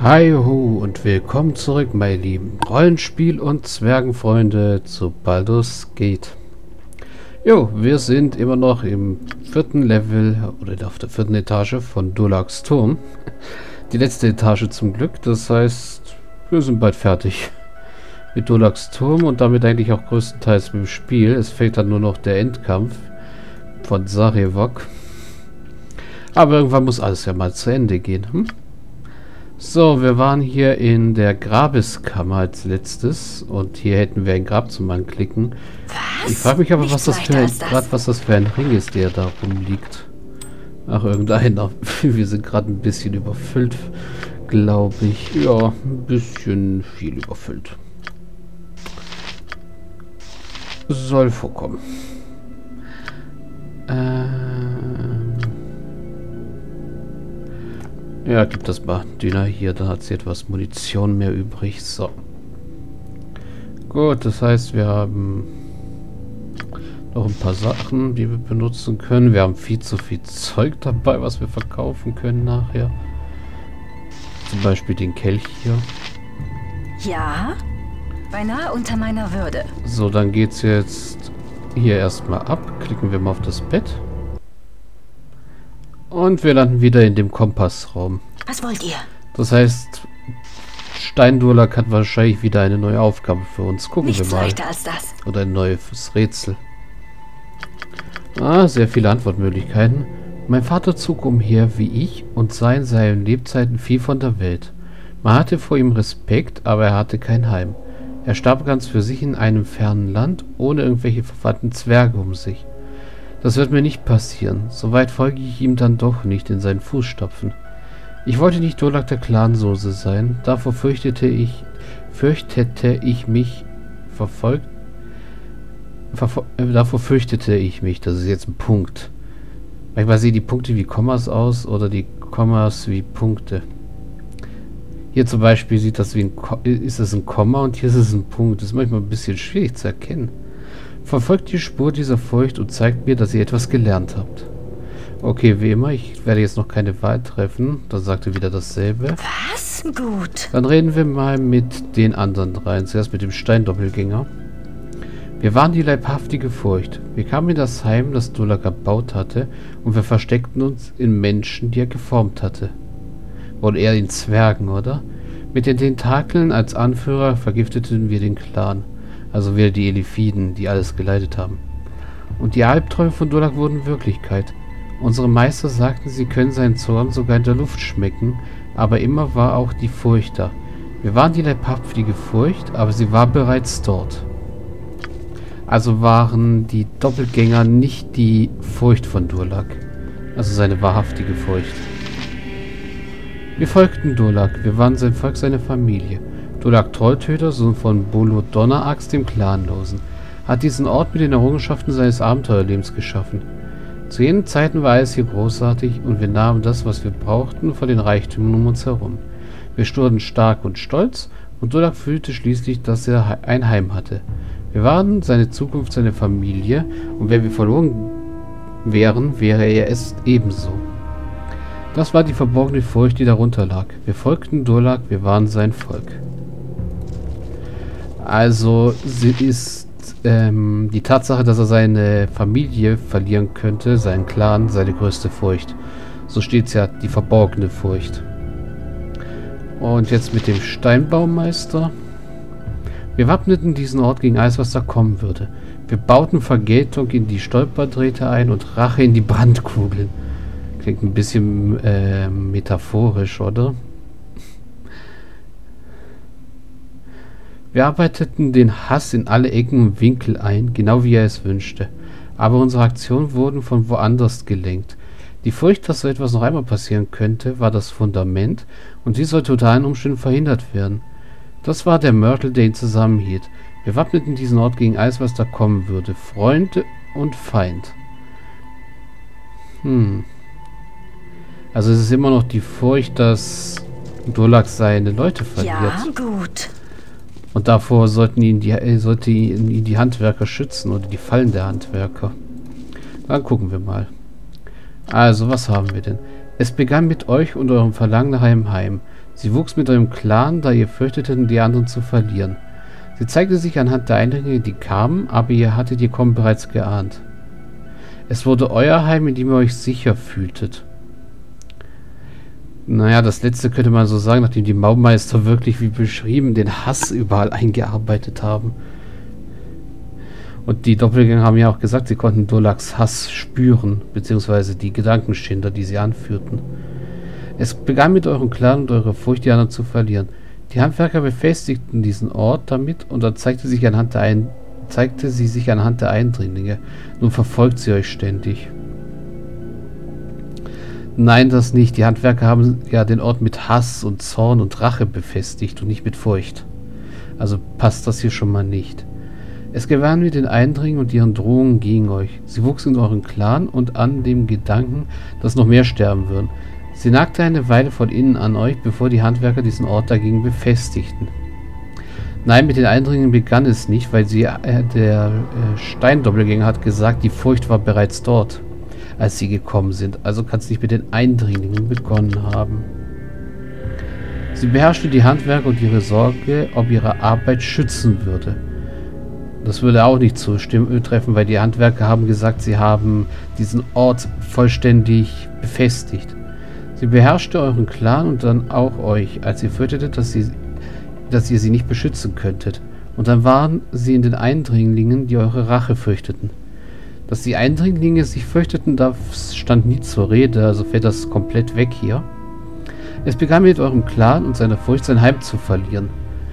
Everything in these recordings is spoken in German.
Hi ho und willkommen zurück, meine lieben Rollenspiel- und Zwergenfreunde zu Baldur's Gate. Jo, wir sind immer noch im 4. Level oder auf der 4. Etage von Dulacs Turm. Die letzte Etage zum Glück, das heißt, wir sind bald fertig mit Dulacs Turm und damit eigentlich auch größtenteils mit dem Spiel. Es fehlt dann nur noch der Endkampf von Sarevok. Aber irgendwann muss alles ja mal zu Ende gehen, So, wir waren hier in der Grabeskammer als letztes und hier hätten wir ein Grab zum Anklicken. Ich frage mich aber, was das für ein Ring ist, der da rumliegt. Ach, irgendeiner. Wir sind gerade ein bisschen überfüllt, glaube ich. Ja, ein bisschen viel überfüllt. Soll vorkommen. Ja, gibt das mal Dünner hier, da hat sie etwas Munition mehr übrig. So. Gut, das heißt, wir haben noch ein paar Sachen, die wir benutzen können. Wir haben viel zu viel Zeug dabei, was wir verkaufen können nachher. Zum Beispiel den Kelch hier. Ja, beinahe unter meiner Würde. So, dann geht's jetzt hier erstmal ab. Klicken wir mal auf das Bett. Und wir landen wieder in dem Kompassraum. Was wollt ihr? Das heißt, Steindurlak hat wahrscheinlich wieder eine neue Aufgabe für uns. Gucken Nichts wir mal. leichter als das. Oder ein neues Rätsel. Ah, sehr viele Antwortmöglichkeiten. Mein Vater zog umher wie ich und sah in seinen Lebzeiten viel von der Welt. Man hatte vor ihm Respekt, aber er hatte kein Heim. Er starb ganz für sich in einem fernen Land, ohne irgendwelche verwandten Zwerge um sich. Das wird mir nicht passieren. Soweit folge ich ihm dann doch nicht in seinen Fußstapfen. Ich wollte nicht Dulak der Clansoße sein. Davor fürchtete ich mich verfolgt. Davor fürchtete ich mich. Das ist jetzt ein Punkt. Manchmal sehen die Punkte wie Kommas aus oder die Kommas wie Punkte. Hier zum Beispiel sieht das wie ist es ein Komma und hier ist es ein Punkt. Das ist manchmal ein bisschen schwierig zu erkennen. Verfolgt die Spur dieser Furcht und zeigt mir, dass ihr etwas gelernt habt. Okay, wie immer, ich werde jetzt noch keine Wahl treffen. Dann sagt er wieder dasselbe. Was? Gut. Dann reden wir mal mit den anderen dreien. Zuerst mit dem Steindoppelgänger. Wir waren die leibhaftige Furcht. Wir kamen in das Heim, das Dulak erbaut hatte, und wir versteckten uns in Menschen, die er geformt hatte. Oder eher in Zwergen, oder? Mit den Tentakeln als Anführer vergifteten wir den Clan. Also wieder die Elifiden, die alles geleitet haben. Und die Albträume von Dulak wurden Wirklichkeit. Unsere Meister sagten, sie können seinen Zorn sogar in der Luft schmecken, aber immer war auch die Furcht da. Wir waren die leibhaftige Furcht, aber sie war bereits dort. Also waren die Doppelgänger nicht die Furcht von Dulak, also seine wahrhaftige Furcht. Wir folgten Dulak, wir waren sein Volk, seine Familie. Dulak Trolltöter, Sohn von Bolo Donnerax, dem Clanlosen, hat diesen Ort mit den Errungenschaften seines Abenteuerlebens geschaffen. Zu jenen Zeiten war alles hier großartig und wir nahmen das, was wir brauchten, von den Reichtümern um uns herum. Wir wurden stark und stolz und Dulak fühlte schließlich, dass er ein Heim hatte. Wir waren seine Zukunft, seine Familie und wenn wir verloren wären, wäre er es ebenso. Das war die verborgene Furcht, die darunter lag. Wir folgten Dulak, wir waren sein Volk. Also sie ist die Tatsache, dass er seine Familie verlieren könnte, seinen Clan, seine größte Furcht. So steht es ja, die verborgene Furcht. Und jetzt mit dem Steinbaumeister. Wir wappneten diesen Ort gegen alles, was da kommen würde. Wir bauten Vergeltung in die Stolperdrähte ein und Rache in die Brandkugeln. Klingt ein bisschen metaphorisch, oder? Wir arbeiteten den Hass in alle Ecken und Winkel ein, genau wie er es wünschte. Aber unsere Aktionen wurden von woanders gelenkt. Die Furcht, dass so etwas noch einmal passieren könnte, war das Fundament und dies sollte unter allen Umständen verhindert werden. Das war der Mörtel, der ihn zusammenhielt. Wir wappneten diesen Ort gegen alles, was da kommen würde. Freund und Feind. Also es ist immer noch die Furcht, dass Dulak seine Leute verliert. Ja, gut. Und davor sollten ihn die Handwerker schützen oder die Fallen der Handwerker. Dann gucken wir mal. Also, was haben wir denn? Es begann mit euch und eurem Verlangen nach einem Heim. Sie wuchs mit eurem Clan, da ihr fürchteten, die anderen zu verlieren. Sie zeigte sich anhand der Eindringlinge, die kamen, aber ihr hattet ihr Kommen bereits geahnt. Es wurde euer Heim, in dem ihr euch sicher fühltet. Naja, das letzte könnte man so sagen, nachdem die Maumeister wirklich, wie beschrieben, den Hass überall eingearbeitet haben. Und die Doppelgänger haben ja auch gesagt, sie konnten Dolacs Hass spüren, beziehungsweise die Gedankenschinder, die sie anführten. Es begann mit eurem Clan und eurer Furcht, die anderen zu verlieren. Die Handwerker befestigten diesen Ort damit und dann zeigte sie sich anhand der Eindringlinge. Nun verfolgt sie euch ständig. Nein, das nicht. Die Handwerker haben ja den Ort mit Hass und Zorn und Rache befestigt und nicht mit Furcht. Also passt das hier schon mal nicht. Es gewann mit den Eindringen und ihren Drohungen gegen euch. Sie wuchs in euren Clan und an dem Gedanken, dass noch mehr sterben würden. Sie nagte eine Weile von innen an euch, bevor die Handwerker diesen Ort dagegen befestigten. Nein, mit den Eindringen begann es nicht, weil der Steindoppelgänger hat gesagt, die Furcht war bereits dort, als sie gekommen sind. Also kann es nicht mit den Eindringlingen begonnen haben. Sie beherrschte die Handwerker und ihre Sorge, ob ihre Arbeit schützen würde. Das würde auch nicht zutreffen, weil die Handwerker haben gesagt, sie haben diesen Ort vollständig befestigt. Sie beherrschte euren Clan und dann auch euch, als ihr fürchtet, dass ihr sie nicht beschützen könntet. Und dann waren sie in den Eindringlingen, die eure Rache fürchteten. Dass die Eindringlinge sich fürchteten, das stand nie zur Rede, also fällt das komplett weg hier. Es begann mit eurem Clan und seiner Furcht, sein Heim zu verlieren.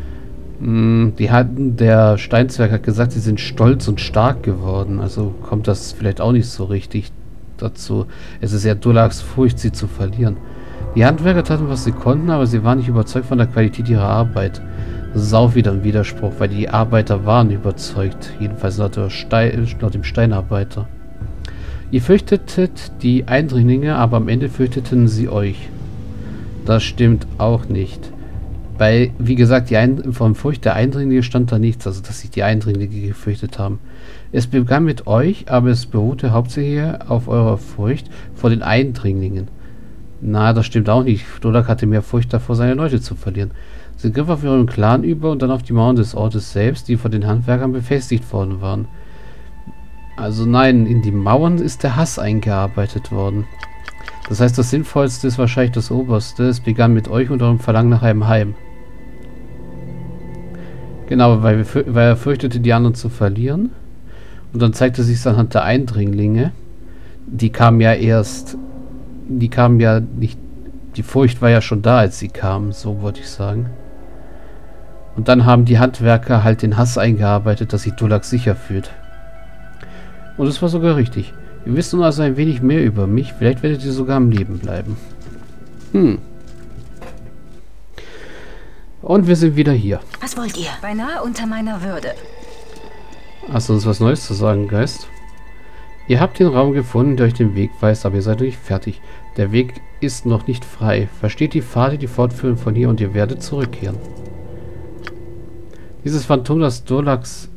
Der Steinzwerg hat gesagt, sie sind stolz und stark geworden, also kommt das vielleicht auch nicht so richtig dazu. Es ist ja Dolacs Furcht, sie zu verlieren. Die Handwerker taten, was sie konnten, aber sie waren nicht überzeugt von der Qualität ihrer Arbeit. Das ist auch wieder ein Widerspruch, weil die Arbeiter waren überzeugt. Jedenfalls laut dem Steinarbeiter. Ihr fürchtetet die Eindringlinge, aber am Ende fürchteten sie euch. Das stimmt auch nicht. Weil, wie gesagt, von Furcht der Eindringlinge stand da nichts, also dass sich die Eindringlinge gefürchtet haben. Es begann mit euch, aber es beruhte hauptsächlich auf eurer Furcht vor den Eindringlingen. Na, das stimmt auch nicht. Dolac hatte mehr Furcht davor, seine Leute zu verlieren. Sie griff auf ihren Clan über und dann auf die Mauern des Ortes selbst, die von den Handwerkern befestigt worden waren. Also nein, in die Mauern ist der Hass eingearbeitet worden. Das heißt, das Sinnvollste ist wahrscheinlich das Oberste. Es begann mit euch und eurem Verlangen nach einem Heim. Genau, weil er fürchtete, die anderen zu verlieren. Und dann zeigte sich es anhand der Eindringlinge. Die kamen ja nicht, die Furcht war ja schon da, als sie kamen, so wollte ich sagen. Und dann haben die Handwerker halt den Hass eingearbeitet, dass sich Dolac sicher fühlt. Und es war sogar richtig. Ihr wisst nun also ein wenig mehr über mich, vielleicht werdet ihr sogar am Leben bleiben. Und wir sind wieder hier. Was wollt ihr? Beinahe unter meiner Würde. Hast du uns was Neues zu sagen, Geist? Ihr habt den Raum gefunden, der euch den Weg weist, aber ihr seid noch nicht fertig. Der Weg ist noch nicht frei. Versteht die Pfade, die fortführen von hier und ihr werdet zurückkehren. Dieses Phantom des Dolacs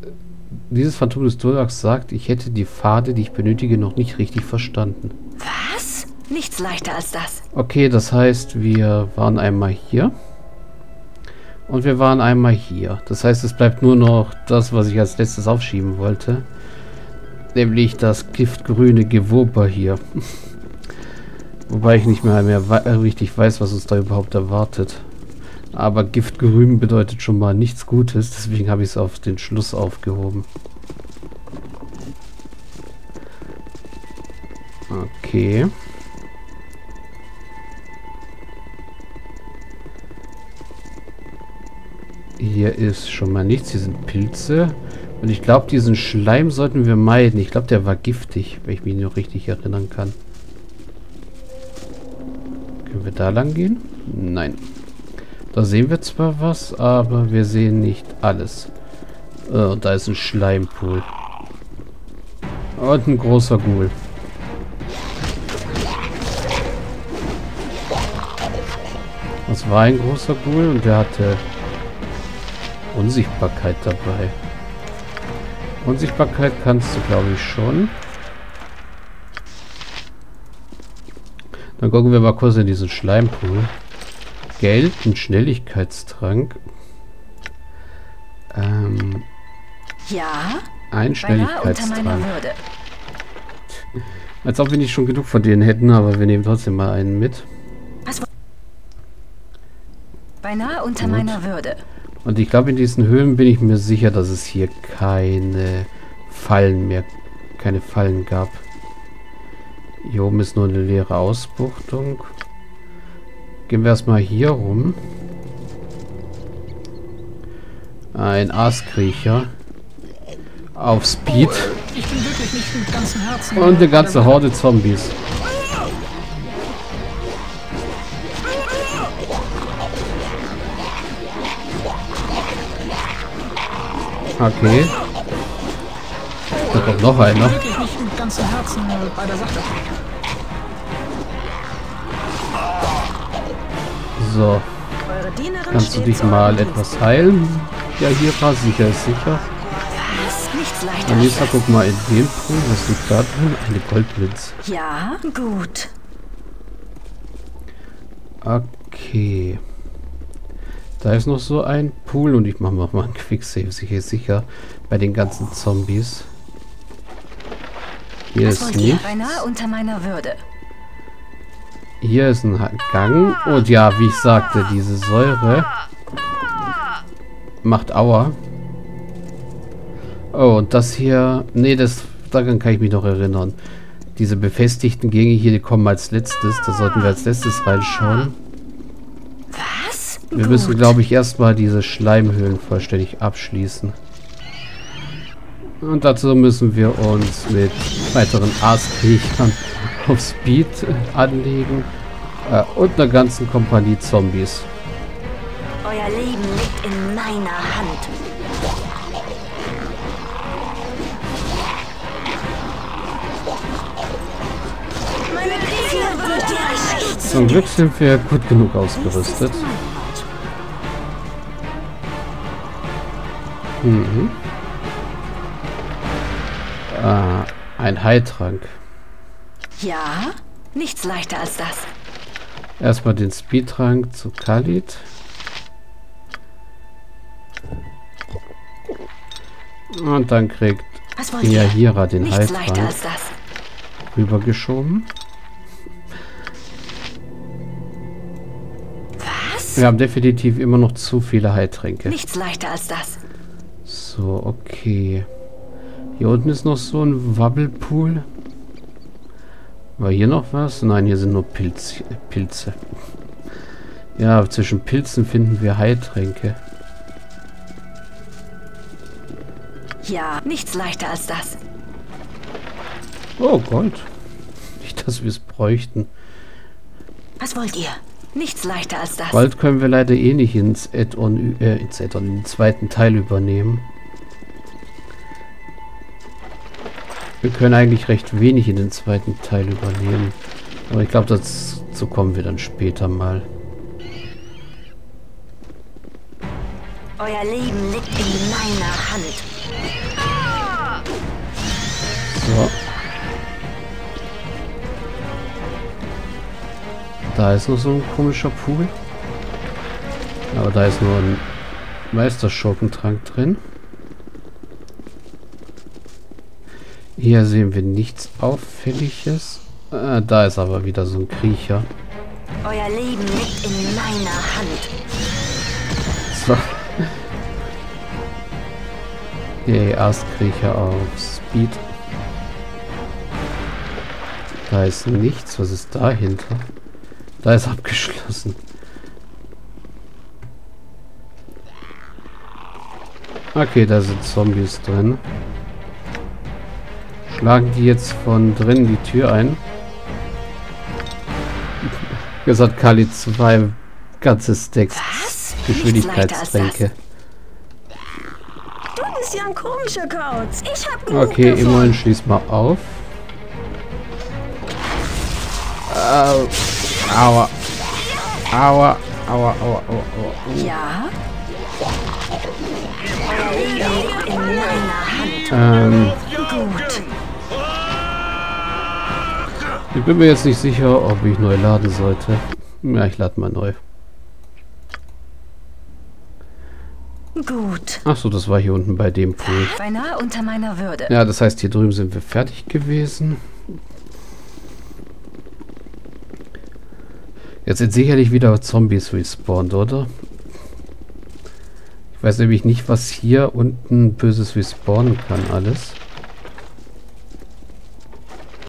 sagt, ich hätte die Pfade, die ich benötige, noch nicht richtig verstanden. Was? Nichts leichter als das. Okay, das heißt, wir waren einmal hier. Und wir waren einmal hier. Das heißt, es bleibt nur noch das, was ich als letztes aufschieben wollte. Nämlich das giftgrüne Gewurper hier. Wobei ich nicht mehr richtig weiß, was uns da überhaupt erwartet. Aber giftgrün bedeutet schon mal nichts Gutes. Deswegen habe ich es auf den Schluss aufgehoben. Okay. Hier ist schon mal nichts. Hier sind Pilze. Und ich glaube, diesen Schleim sollten wir meiden. Ich glaube, der war giftig, wenn ich mich noch richtig erinnern kann. Können wir da lang gehen? Nein. Da sehen wir zwar was, aber wir sehen nicht alles. Und da ist ein Schleimpool. Und ein großer Ghoul. Das war ein großer Ghoul und der hatte Unsichtbarkeit dabei. Unsichtbarkeit kannst du, glaube ich, schon. Dann gucken wir mal kurz in diesen Schleimpool. Geld, ein Schnelligkeitstrank. Ja, Ein beinahe unter Schnelligkeitstrank. meiner Würde. Als ob wir nicht schon genug von denen hätten, aber wir nehmen trotzdem mal einen mit. Was? Beinahe unter Gut. meiner Würde. Und ich glaube, in diesen Höhlen bin ich mir sicher, dass es hier keine Fallen gab. Hier oben ist nur eine leere Ausbuchtung. Gehen wir erstmal hier rum. Ein Aaskriecher. Auf Speed. Ich bin wirklich nicht mit ganzem Herzen. Und eine ganze Horde Zombies. Okay. Da kommt noch einer. Wirklich nicht mit ganzem Herzen bei der Sache. So. Eure Dienerin Kannst du steht dich zu mal eurem Dienst. etwas heilen? Ja, hier war sicher ist sicher. Was? Nichts leichter. Anissa, guck mal in den Pool. Was liegt da drin? Eine Goldmünze. Ja, gut. Okay. Da ist noch so ein Pool und ich mache mal einen Quicksave. Sicher bei den ganzen Zombies. Hier Was ist wollt ihr? nichts. Beinahe unter meiner Würde. Hier ist ein Gang. Und ja, wie ich sagte, diese Säure macht Aua. Oh, und das hier... Nee, daran kann ich mich noch erinnern. Diese befestigten Gänge hier, die kommen als letztes. Da sollten wir als letztes reinschauen. Was? Wir müssen, glaube ich, erstmal diese Schleimhöhlen vollständig abschließen. Und dazu müssen wir uns mit weiteren Aaskriechern auf Speed anlegen. Und einer ganzen Kompanie Zombies. Euer Leben liegt in meiner Hand. Meine Krieger wird dir stützen. Zum Glück sind wir gut genug ausgerüstet. Mhm. Ein Heiltrank. Ja, nichts leichter als das. Erstmal den Speedtrank zu Khalid. Und dann kriegt Was wollt ihr? Yahira den Nichts leichter Heiltrank als das. rübergeschoben. Was? Wir haben definitiv immer noch zu viele Heiltränke. Nichts leichter als das. So, okay. Hier unten ist noch so ein Wabbelpool. War hier noch was? Nein, hier sind nur Pilze. Ja, zwischen Pilzen finden wir Heiltränke. Ja, nichts leichter als das. Oh, Gold. Nicht, dass wir es bräuchten. Was wollt ihr? Nichts leichter als das. Gold können wir leider eh nicht ins Add-on, in den zweiten Teil übernehmen. Wir können eigentlich recht wenig in den zweiten Teil übernehmen. Aber ich glaube, dazu kommen wir dann später mal. Euer Leben liegt in meiner Hand. So. Da ist noch so ein komischer Pool. Aber da ist nur ein Meisterschurkentrank drin. Hier sehen wir nichts Auffälliges. Da ist aber wieder so ein Kriecher. Euer Leben liegt in meiner Hand. So. Yay, Astkriecher auf Speed. Da ist nichts. Was ist dahinter? Da ist abgeschlossen. Okay, da sind Zombies drin. Schlagen die jetzt von drinnen die Tür ein? Gesagt, Kali 2 ganze Stacks Was? Geschwindigkeitstränke. Du bist ja ein komischer Kauz. Ich hab Okay, immerhin schließ mal auf. Au. Aua. Aua. Aua, aua, aua, aua. Ja? Euer Leben liegt in meiner Hand. Gut. Ich bin mir jetzt nicht sicher, ob ich neu laden sollte. Ja, ich lade mal neu. Gut. Achso, das war hier unten bei dem Pool. Beinahe unter meiner Würde. Ja, das heißt, hier drüben sind wir fertig gewesen. Jetzt sind sicherlich wieder Zombies respawned, oder? Ich weiß nämlich nicht, was hier unten Böses respawnen kann alles.